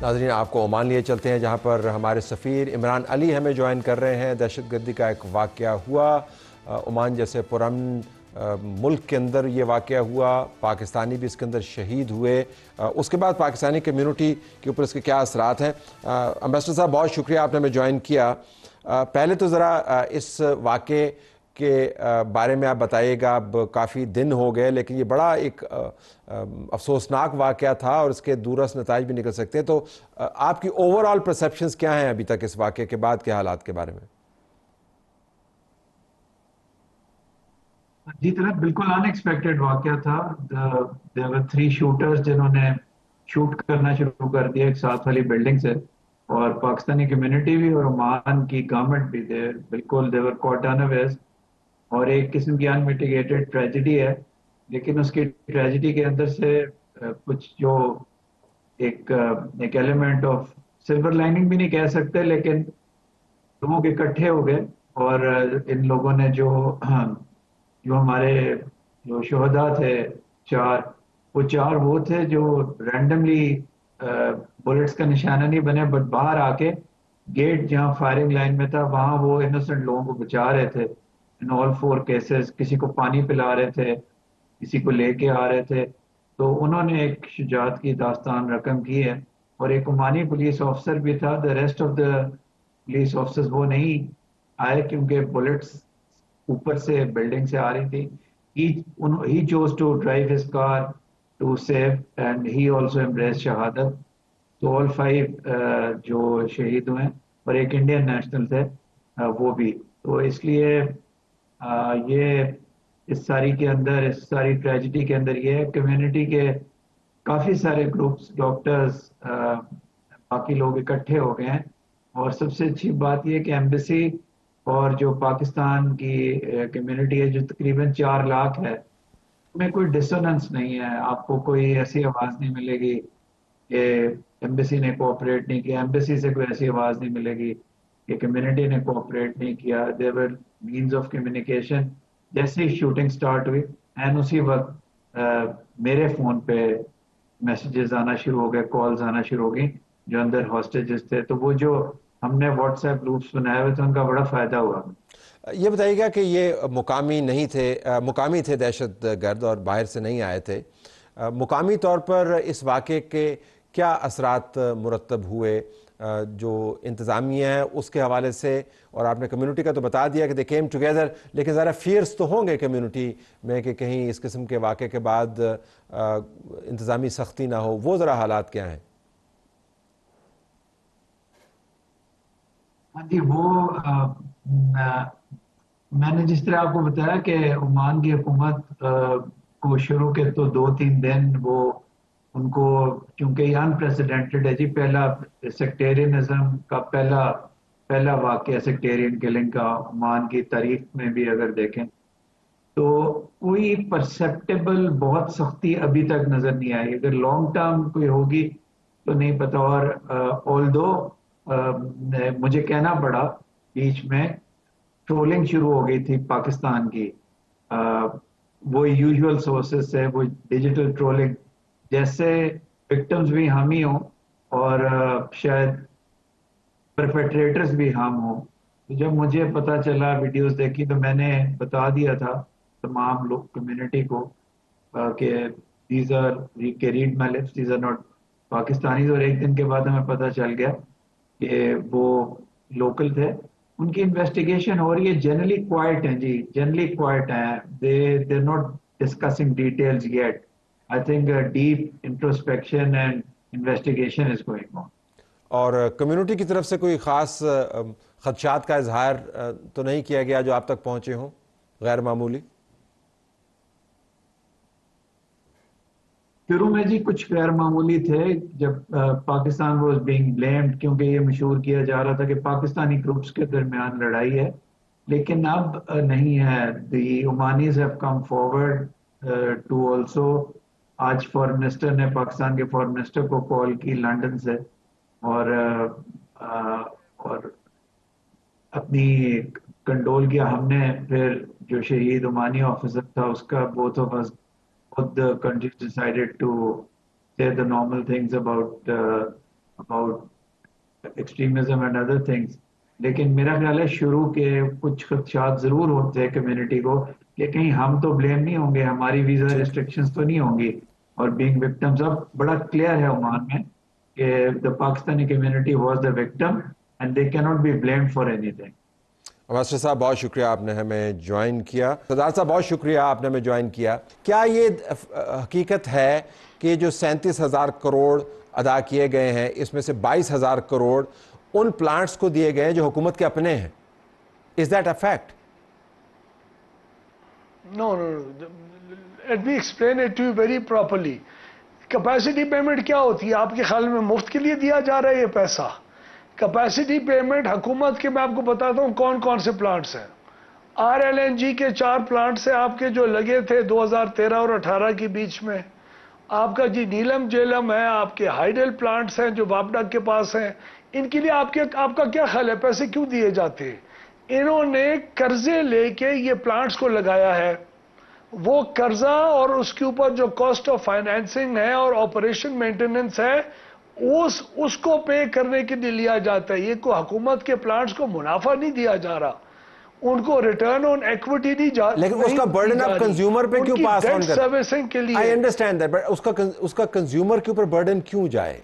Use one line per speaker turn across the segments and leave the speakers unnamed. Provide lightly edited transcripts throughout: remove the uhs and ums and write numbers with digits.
ناظرین آپ کو عمان لیے چلتے ہیں جہاں پر ہمارے سفیر عمران علی ہمیں جوائن کر رہے ہیں۔ دہشت گردی کا ایک واقعہ ہوا عمان جیسے پرامن ملک کے اندر، یہ واقعہ ہوا، پاکستانی بھی اس کے اندر شہید ہوئے، اس کے بعد پاکستانی کمیونٹی کے اوپر اس کے کیا اثرات ہیں۔ امبیسڈر صاحب بہت شکریہ آپ نے ہمیں جوائن کیا۔ پہلے تو ذرا اس واقعے کے بارے میں آپ بتائیے گا، اب کافی دن ہو گئے لیکن یہ بڑا ایک افسوسناک واقعہ تھا اور اس کے دورس نتائج بھی نکل سکتے ہیں، تو آپ کی اوور آل پرسیپشنز کیا ہیں ابھی تک اس واقعے کے بعد کے حالات کے بارے میں؟
جی طرح بالکل ان ایکسپیکٹڈ واقعہ تھا۔ there were 3 shooters جنہوں نے شوٹ کرنا شروع کر دیا ایک ساتھ والی بلڈنگ سے، اور پاکستانی کمیونٹی بھی اور عمان کی گورنمنٹ بھی تھے بالکل they were caught unawares، اور ایک قسم کی انمیٹیگیٹڈ ٹریجڈی ہے، لیکن اس کی ٹریجڈی کے اندر سے کچھ جو ایک ایلیمنٹ آف سلور لائننگ بھی نہیں کہہ سکتے، لیکن لوگ اکٹھے ہو گئے اور ان لوگوں نے جو ہمارے جو شہداء تھے 4، وہ تھے جو رینڈملی بلٹس کا نشانہ نہیں بنے، بٹ باہر آ کے گیٹ جہاں فائرنگ لائن میں تھا وہاں وہ انوسنٹ لوگوں کو بچا رہے تھے ان آل 4 کیسز۔ کسی کو پانی پلا رہے تھے، کسی کو لے کے آ رہے تھے، تو انہوں نے ایک شجاعت کی داستان رقم کی ہے۔ اور ایک عمانی پولیس آفسر بھی تھا، the rest of the police officers وہ نہیں آئے کیونکہ بلٹس اوپر سے بلڈنگ سے آ رہی تھی۔ he chose to drive his car to save and he also embraced شہادت۔ تو all 5 جو شہید ہوئے اور ایک انڈین نیشنل تھے وہ بھی۔ تو اس لیے یہ اس ساری کے اندر، اس ساری ٹریجڈی کے اندر یہ کمیونٹی کے کافی سارے گروپس، ڈاکٹرز، باقی لوگ اکٹھے ہو گئے ہیں، اور سب سے اچھی بات یہ کہ ایمبیسی اور جو پاکستان کی کمیونٹی ہے جو تقریباً 4 لاکھ ہے، میں کوئی ڈسوننس نہیں ہے۔ آپ کو کوئی ایسی آواز نہیں ملے گی کہ ایمبیسی نے کوآپریٹ نہیں کیا، ایمبیسی سے کوئی ایسی آواز نہیں ملے گی کہ کمیونٹی نے کوآپریٹ نہیں کیا۔ there were means of communication۔ جیسے ہی شوٹنگ سٹارٹ ہوئی اینڈ اسی وقت میرے فون پہ میسیجز آنا شروع ہو گئے، کالز آنا شروع ہو گئی جو اندر ہاسٹیجز تھے، تو وہ جو ہم نے واٹس ایپ گروپس بنائے ہوئے تھے ان کا بڑا فائدہ ہوا۔
یہ بتائیے گا کہ یہ مقامی نہیں تھے، مقامی تھے دہشت گرد اور باہر سے نہیں آئے تھے، مقامی طور پر اس واقعے کے کیا اثرات مرتب ہوئے جو انتظامیہ ہے اس کے حوالے سے؟ اور آپ نے کمیونٹی کا تو بتا دیا کہ دے کیم ٹوگیدر، لیکن ذرا فیئرس تو ہوں گے کمیونٹی میں کہ کہیں اس قسم کے واقعے کے بعد انتظامی سختی نہ ہو، وہ ذرا حالات کیا ہیں؟
ہاں جی، وہ میں نے جس طرح آپ کو بتایا کہ عمان کی حکومت کو شروع کے تو 2-3 دن وہ ان کو، چونکہ یہ انپریسیڈنٹڈ ہے جی، پہلا سیکٹیرینزم کا پہلا واقعہ سیکٹیرین کلنگ کا عمان کی تاریخ میں بھی اگر دیکھیں تو کوئی پرسیپٹیبل بہت سختی ابھی تک نظر نہیں آئی۔ اگر لانگ ٹرم کوئی ہوگی تو نہیں پتا۔ اور آلدو مجھے کہنا پڑا بیچ میں ٹرولنگ شروع ہو گئی تھی پاکستان کی، وہ یوزول سورسز سے، وہ ڈیجیٹل ٹرولنگ، جیسے وکٹمز بھی ہم ہی ہوں اور شاید پرپیٹریٹرز بھی ہم ہوں۔ جب مجھے پتا چلا، ویڈیوز دیکھی، تو میں نے بتا دیا تھا تمام لوگ کمیونٹی کو کہ these are red my lips, these are not Pakistanis. اور ایک دن کے بعد ہمیں پتا چل گیا کہ وہ لوکل تھے۔ ان کی انویسٹیگیشن ہو رہی ہے، جنرلی کوائٹ ہیں جی، جنرلی کوائٹ ہیں، they not discussing details yet. I think deep introspection and investigation is going on.
اور کمیونٹی کی طرف سے کوئی خاص خدشات کا اظہار تو نہیں کیا گیا جو آپ تک پہنچے ہوں غیر معمولی؟
شروع میں جی کچھ غیر معمولی تھے جب پاکستان واز بینگ بلیمڈ، کیونکہ یہ مشہور کیا جا رہا تھا کہ پاکستانی گروپس کے درمیان لڑائی ہے، لیکن اب نہیں ہے۔ The Omanis have come forward to also. آج فارن منسٹر نے پاکستان کے فارن منسٹر کو کال کی لنڈن سے، اور اپنی کنڈول کیا ہم نے۔ پھر جو شہید عمانی آفیسر تھا اس کا both of us, both the countries decided to say the normal things about about extremism and other things. लेकिन मेरा ख्याल है शुरू के कुछ खदशात जरूर होते हैं कम्युनिटी को कि कहीं हम तो ब्लेम नहीं होंगे, हमारी वीजा
ठीक।
रिस्ट्रिक्शंस तो नहीं होंगी और बीइंग विक्टिम्स। अब बड़ा क्लियर है ओमान में कि the Pakistani community was the victim and they can not be blamed for anything.
Master साहब बहुत शुक्रिया आपने हमें ज्वाइन किया। सरदार साहब बहुत शुक्रिया आपने हमें ज्वाइन किया। क्या ये हकीकत है कि जो 37,000 करोड़ अदा किए गए हैं इसमें से 22,000 करोड़ उन प्लांट्स को दिए गए हैं जो हुकूमत के अपने हैं? Is that a fact?
No, no, no. Let me explain it to you very properly. Capacity payment क्या होती है? आपके ख्याल में मुफ्त के लिए दिया जा रहा है ये पैसा? कैपेसिटी पेमेंट हुकूमत के, मैं आपको बताता हूँ कौन कौन से प्लांट्स हैं। RLNG के 4 प्लांट्स हैं आपके जो लगे थे 2013 और 18 के बीच में। आपका जी नीलम जेलम है, आपके हाइडल प्लांट्स हैं जो वापडा के पास हैं। इनके लिए आपका क्या ख्याल है पैसे क्यों दिए जाते हैं? इन्होंने कर्जे लेके ये प्लांट्स को लगाया है। वो कर्जा और उसके ऊपर जो कॉस्ट ऑफ फाइनेंसिंग है और ऑपरेशन मेंटेनेंस है उसको पे करने के लिए लिया जाता है। ये को हुकूमत के प्लांट्स को मुनाफा नहीं दिया जा रहा, उनको रिटर्न ऑन इक्विटी नहीं जा,
लेकिन उसका बर्डन आप कंज्यूमर पे क्यों पास ऑन कर?
सर्विसिंग के लिए।
आई अंडरस्टैंड दैट, बट उसका कंज्यूमर के ऊपर बर्डन क्यों जाए?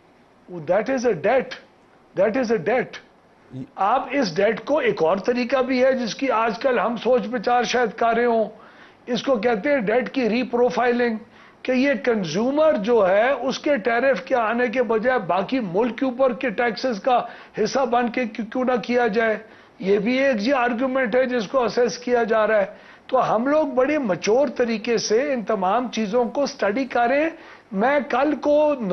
That is a debt, that is a debt. आप इस डेट को, एक और तरीका भी है जिसकी आजकल हम सोच विचार शायद कर रहे हों, इसको कहते हैं डेट की रीप्रोफाइलिंग, कि ये कंज्यूमर जो है उसके टैरिफ के आने के बजाय बाकी मुल्क के ऊपर के टैक्सेस का हिस्सा बन के क्यों ना किया जाए। ये भी एक जी आर्गुमेंट है जिसको असेस किया जा रहा है। तो हम लोग बड़े मचोर तरीके से इन तमाम चीज़ों को स्टडी करें। मैं कल को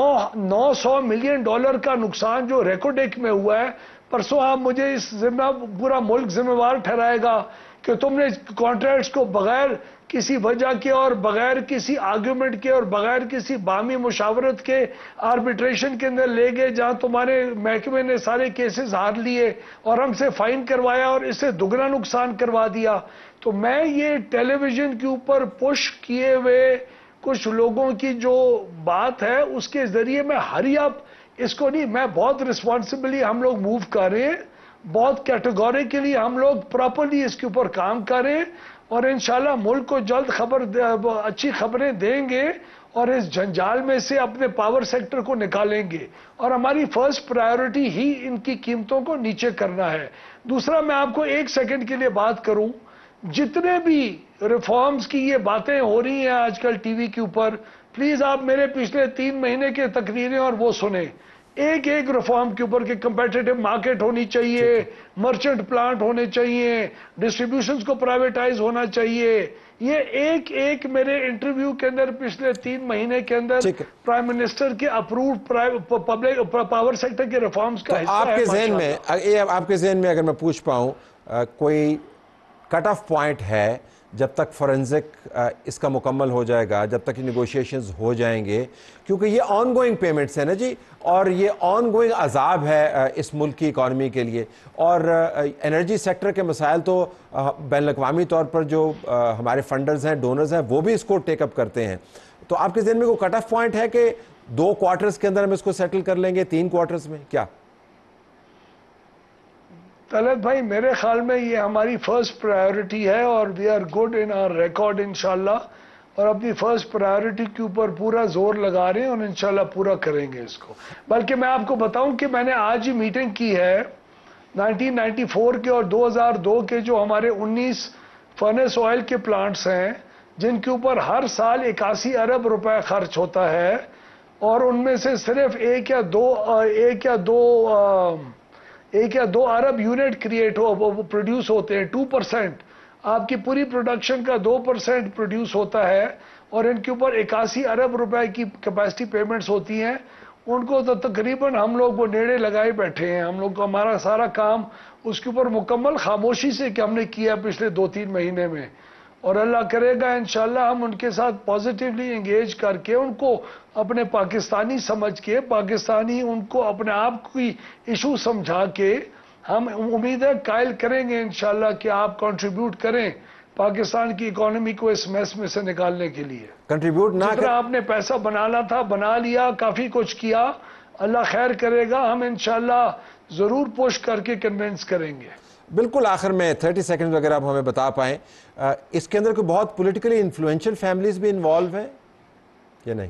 900 मिलियन डॉलर का नुकसान जो रेकोडेक में हुआ है, परसों आप मुझे इस पूरा मुल्क जिम्मेवार ठहराएगा कि तुमने कॉन्ट्रैक्ट्स को बगैर किसी वजह के और बगैर किसी आर्गुमेंट के और बगैर किसी बामी मुशावरत के आर्बिट्रेशन के अंदर ले गए, जहां तुम्हारे महकमे ने सारे केसेस हार लिए और हमसे फाइन करवाया और इससे दुगना नुकसान करवा दिया। तो मैं ये टेलीविजन के ऊपर पुश किए हुए कुछ लोगों की जो बात है उसके जरिए मैं हरी अप इसको नहीं, मैं बहुत रिस्पॉन्सिबली हम लोग मूव कर रहे हैं, बहुत कैटेगोरिकली हम लोग प्रॉपरली इसके ऊपर काम करें और इंशाल्लाह मुल्क को जल्द अच्छी खबरें देंगे और इस जंजाल में से अपने पावर सेक्टर को निकालेंगे। और हमारी फर्स्ट प्रायोरिटी ही इनकी कीमतों को नीचे करना है। दूसरा, मैं आपको एक सेकंड के लिए बात करूं, जितने भी रिफॉर्म्स की ये बातें हो रही हैं आजकल टीवी के ऊपर, प्लीज आप मेरे पिछले 3 महीने के तकरीरें और वो सुने, एक एक रिफॉर्म के ऊपर कि कंपेटिटिव मार्केट होनी चाहिए, मर्चेंट प्लांट होने चाहिए, डिस्ट्रीब्यूशंस को प्राइवेटाइज होना चाहिए। ये एक एक मेरे इंटरव्यू के अंदर पिछले 3 महीने के अंदर प्राइम मिनिस्टर के अप्रूव्ड पब्लिक पावर सेक्टर के रिफॉर्म्स का हिस्सा है।
आपके ज़हन में अगर मैं पूछ पाऊं, कोई कट ऑफ पॉइंट है जब तक फॉरेंसिक इसका मुकम्मल हो जाएगा, जब तक ये नेगोशिएशंस हो जाएंगे, क्योंकि ये ऑन गोइंग पेमेंट्स हैं ना जी, और ये ऑन गोइंग अजाब है इस मुल्क की इकॉनमी के लिए। और एनर्जी सेक्टर के मसाइल तो बैनुल-अक़वामी तौर पर जो हमारे फंडर्स हैं, डोनर्स हैं, वो भी इसको टेकअप करते हैं। तो आपके ज़हन में कोई कट ऑफ पॉइंट है कि 2 क्वार्टर्स के अंदर हम इसको सेटल कर लेंगे, 3 क्वार्टर्स में? क्या
तलत भाई, मेरे ख्याल में ये हमारी फर्स्ट प्रायोरिटी है और we are good in our record इंशाल्लाह, और अपनी फर्स्ट प्रायोरिटी के ऊपर पूरा जोर लगा रहे हैं और इंशाल्लाह पूरा करेंगे इसको। बल्कि मैं आपको बताऊं कि मैंने आज ही मीटिंग की है 1994 के और 2002 के जो हमारे 19 फर्नेस ऑयल के प्लांट्स हैं, जिनके ऊपर हर साल 81 अरब रुपए खर्च होता है, और उनमें से सिर्फ 1 या 2 अरब यूनिट क्रिएट प्रोड्यूस होते हैं। 2%, आपकी पूरी प्रोडक्शन का 2% प्रोड्यूस होता है, और इनके ऊपर 81 अरब रुपए की कैपेसिटी पेमेंट्स होती हैं। उनको तो तकरीबन हम लोग वो नेड़े लगाए बैठे हैं। हम लोग को हमारा सारा काम उसके ऊपर मुकम्मल खामोशी से कि हमने किया पिछले 2-3 महीने में, और अल्लाह करेगा इंशाल्लाह हम उनके साथ पॉजिटिवली एंगेज करके उनको अपने पाकिस्तानी समझ के, पाकिस्तानी उनको अपने आप की इशू समझा के, हम उम्मीद है कायल करेंगे इंशाल्लाह कि आप कंट्रीब्यूट करें पाकिस्तान की इकोनॉमी को इस मैस में से निकालने के लिए।
कंट्रीब्यूट ना
जितना आपने पैसा बनाना था बना लिया, काफी कुछ किया, اللہ خیر کرے گا, ہم انشاءاللہ ضرور پوش کر کے کنونس کریں گے.
بالکل آخر میں 30 سیکنڈ اگر آپ ہمیں بتا پائیں, اس کے اندر کوئی بہت پولیٹیکلی انفلوئنشل فیملیز بھی انوالو ہیں یا نہیں؟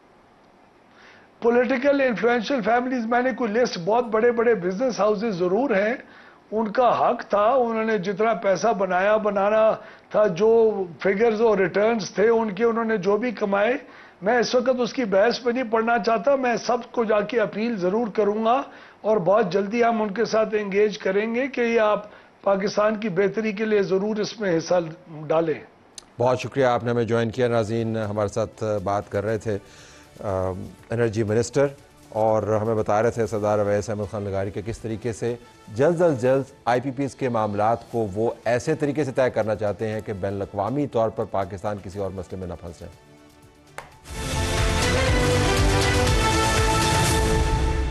پولیٹیکل انفلوئنشل فیملیز, میں نے کوئی لسٹ, بہت بڑے بڑے بزنس ہاؤسز ضرور ہیں, ان کا حق تھا, انہوں نے جتنا پیسہ بنانا تھا, جو فگرز اور ریٹرنز تھے ان کے, انہوں نے جو بھی کمائے. میں اس وقت اس کی بحث پہ نہیں پڑھنا چاہتا, میں سب کو جا کے اپیل ضرور کروں گا اور بہت جلدی ہم ان کے ساتھ انگیج کریں گے کہ یہ آپ پاکستان کی بہتری کے لیے ضرور اس میں حصہ ڈالیں.
بہت شکریہ آپ نے ہمیں جوائن کیا. ناظرین, ہمارے ساتھ بات کر رہے تھے انرجی منسٹر, اور ہمیں بتا رہے تھے سردار اویس احمد خان لغاری کہ کس طریقے سے جلد از جلد آئی پی پیز کے معاملات کو وہ ایسے طریقے سے طے کرنا چاہتے ہیں کہ بین الاقوامی طور پر پاکستان کسی اور مسئلے میں نہ پھنس جائے.